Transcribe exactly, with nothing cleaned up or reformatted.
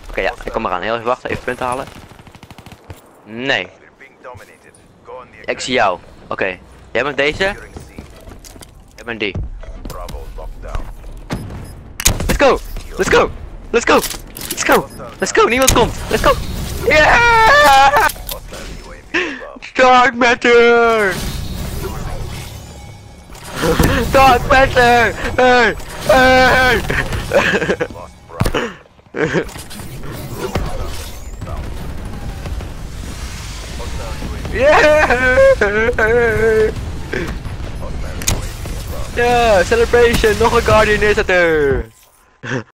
okay, ja, ik kom eraan. Heel even wachten, even punten halen. Nee. Ik zie jou. Oké. Okay. Jij bent deze? Jij bent die. Let's go! Let's go! Let's go! Let's go! Let's go! Niemand komt! Let's go! Yeah! Dark matter! Dark matter! Hey! Hey! Yeah! Ja, celebration! Nog een Guardian is het er!